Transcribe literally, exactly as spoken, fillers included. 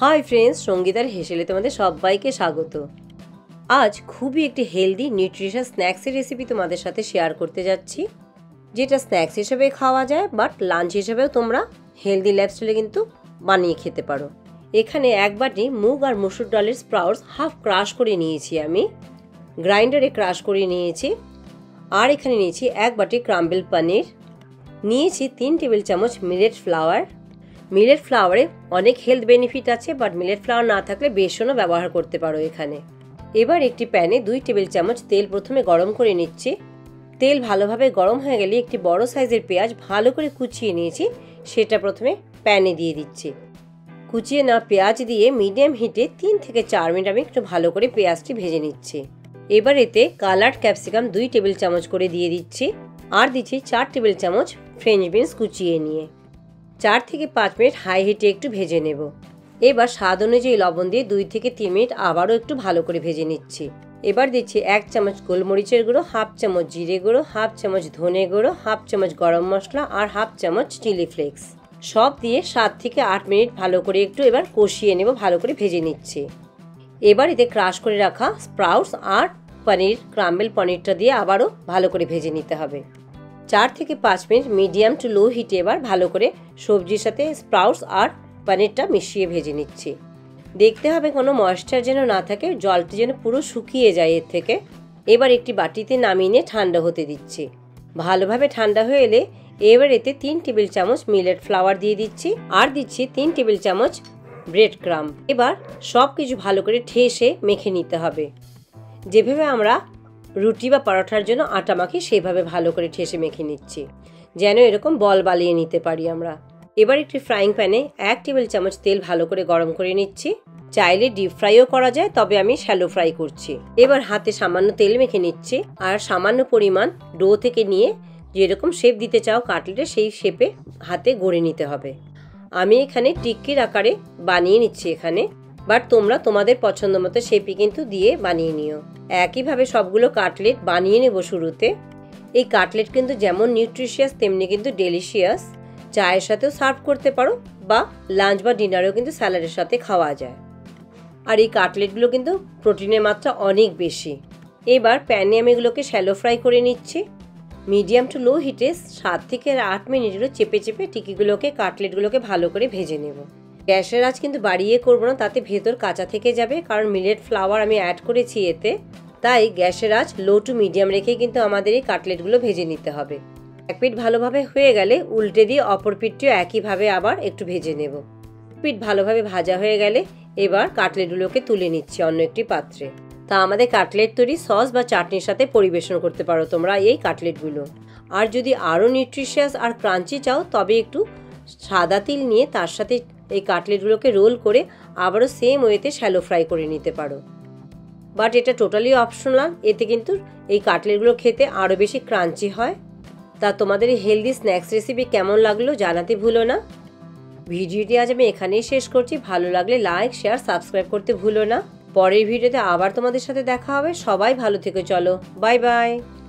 Hi friends, সঙ্গীতার হেসেলে তোমাদের সবাইকে স্বাগত। আজ খুবই একটি হেলদি নিউট্রিশন স্ন্যাক্সের রেসিপি তোমাদের সাথে শেয়ার করতে যাচ্ছি, যেটা স্ন্যাক্স হিসেবে খাওয়া যায়, বাট লাঞ্চ হিসেবেও তোমরা হেলদি লাইফস্টাইলে কিন্তু বানিয়ে খেতে পারো। এখানে এক বাটি মুগ আর মসুর ডালের স্প্রাউটস হাফ ক্রাশ করে নিয়েছি, আমি গ্রাইন্ডারে ক্রাশ করে নিয়েছি। আর এখানে নিয়েছি এক বাটি ক্রাম্বল পনির, নিয়েছি তিন টেবিল চামচ মিলেট ফ্লাওয়ার। মিলেট ফ্লাওয়ারে অনেক হেলথ বেনিফিট আছে, বাট মিলেট ফ্লাওয়ার না থাকলে বেসনও ব্যবহার করতে পারো এখানে। এবার একটি প্যানে দুই টেবিল চামচ তেল প্রথমে গরম করে নিচ্ছি। তেল ভালোভাবে গরম হয়ে গেলে একটি বড় সাইজের পেঁয়াজ ভালো করে কুচিয়ে নিয়েছি, সেটা প্রথমে প্যানে দিয়ে দিচ্ছি। কুচিয়ে না পেঁয়াজ দিয়ে মিডিয়াম হিটে তিন থেকে চার মিনিট আমি একটু ভালো করে পেঁয়াজটি ভেজে নিচ্ছি। এবার এতে কালার্ড ক্যাপসিকাম দুই টেবিল চামচ করে দিয়ে দিচ্ছি, আর দিচ্ছি চার টেবিল চামচ ফ্রেঞ্চ বিনস কুচিয়ে নিয়ে। চার থেকে পাঁচ মিনিট হাই হিটে একটু ভেজে নেব। এবার স্বাদ অনুযায়ী লবণ দিয়ে দুই থেকে তিন মিনিট আবারও একটু ভালো করে ভেজে নিচ্ছি। এবার দিচ্ছি এক চামচ গোলমরিচের গুঁড়ো, হাফ চামচ জিরে গুঁড়ো, হাফ চামচ ধনে গুঁড়ো, হাফ চামচ গরম মশলা আর হাফ চামচ চিলি ফ্লেক্স, সব দিয়ে সাত থেকে আট মিনিট ভালো করে একটু এবার কষিয়ে নেব, ভালো করে ভেজে নিচ্ছি। এবার এতে ক্রাশ করে রাখা স্প্রাউটস আর পনির, ক্রাম্বল পনিরটা দিয়ে আবারও ভালো করে ভেজে নিতে হবে। চার থেকে পাঁচ মিনিট মিডিয়াম টু লো হিটে এবার ভালো করে সবজির সাথে স্প্রাউটস আর পনিরটা মিশিয়ে ভেজে নিচ্ছি। দেখতে হবে কোনো ময়েশ্চার যেন না থাকে, জলটি যেন পুরো শুকিয়ে যায় এর থেকে। এবার একটি বাটিতে নামিয়ে নিয়ে ঠান্ডা হতে দিচ্ছি। ভালোভাবে ঠান্ডা হয়ে এলে এবার এতে তিন টেবিল চামচ মিলেট ফ্লাওয়ার দিয়ে দিচ্ছি, আর দিচ্ছি তিন টেবিল চামচ ব্রেড ক্রাম্ব। এবার সব কিছু ভালো করে ঠেসে মেখে নিতে হবে। যেভাবে আমরা রুটি বা পরোটার জন্য আটা মাখি, সেভাবে ভালো করে ঠেসে মেখে নিচ্ছি, যেন এরকম বল বানিয়ে নিতে পারি আমরা। এবার একটি ফ্রাইং প্যানে এক টেবিল চামচ তেল ভালো করে গরম করে নিচ্ছি। চাইলে ডিপ ফ্রাইও করা যায়, তবে আমি শ্যালো ফ্রাই করছি। এবার হাতে সামান্য তেল মেখে নিচ্ছি, আর সামান্য পরিমাণ ডো থেকে নিয়ে যেরকম শেপ দিতে চাও কাটলেটে, সেই শেপে হাতে গড়ে নিতে হবে। আমি এখানে টিক্কির আকারে বানিয়ে নিচ্ছি এখানে, বাট তোমরা তোমাদের পছন্দ মতো শেপই কিন্তু দিয়ে বানিয়ে নিও। একইভাবে সবগুলো কাটলেট বানিয়ে নেব শুরুতে। এই কাটলেট কিন্তু যেমন নিউট্রিশিয়াস তেমনি কিন্তু ডেলিশিয়াস। চায়ের সাথেও সার্ভ করতে পারো, বা লাঞ্চ বা ডিনারেও কিন্তু স্যালাডের সাথে খাওয়া যায়। আর এই কাটলেটগুলো কিন্তু প্রোটিনের মাত্রা অনেক বেশি। এবার প্যানে আমি এগুলোকে শ্যালো ফ্রাই করে নিচ্ছি। মিডিয়াম টু লো হিটে সাত থেকে আট মিনিটেরও চেপে চেপে টিকিগুলোকে কাটলেটগুলোকে ভালো করে ভেজে নেব। গ্যাসের আঁচ কিন্তু বাড়িয়ে করবো না, তাতে ভেতর কাঁচা থেকে যাবে, কারণ মিলেট ফ্লাওয়ার আমি অ্যাড করেছি এতে। তাই গ্যাসের আঁচ লো টু মিডিয়াম রেখে কিন্তু আমাদের এই কাটলেটগুলো ভেজে নিতে হবে। এক পিঠ ভালোভাবে হয়ে গেলে উল্টে দিয়ে অপর পিঠটিও একইভাবে আবার একটু ভেজে নেব। পিঠ ভালোভাবে ভাজা হয়ে গেলে এবার কাটলেটগুলোকে তুলে নিচ্ছি অন্য একটি পাত্রে। তা আমাদের কাটলেট তৈরি সস বা চাটনির সাথে পরিবেশন করতে পারো তোমরা এই কাটলেটগুলো। আর যদি আরও নিউট্রিশিয়াস আর ক্রাঞ্চি চাও, তবে একটু সাদা তিল নিয়ে তার সাথে এই কাটলেটগুলোকে রোল করে আবারও সেম ওয়েতে শ্যালো ফ্রাই করে নিতে পারো। বাট এটা টোটালি অপশনাল, এতে কিন্তু এই কাটলেটগুলো খেতে আরও বেশি ক্রাঞ্চি হয়। তা তোমাদের এই হেলদি স্ন্যাক্স রেসিপি কেমন লাগলো জানাতে ভুলো না। ভিডিওটি আজ আমি এখানেই শেষ করছি। ভালো লাগলে লাইক, শেয়ার, সাবস্ক্রাইব করতে ভুলো না। পরের ভিডিওতে আবার তোমাদের সাথে দেখা হবে। সবাই ভালো থেকো, চলো বাই বাই।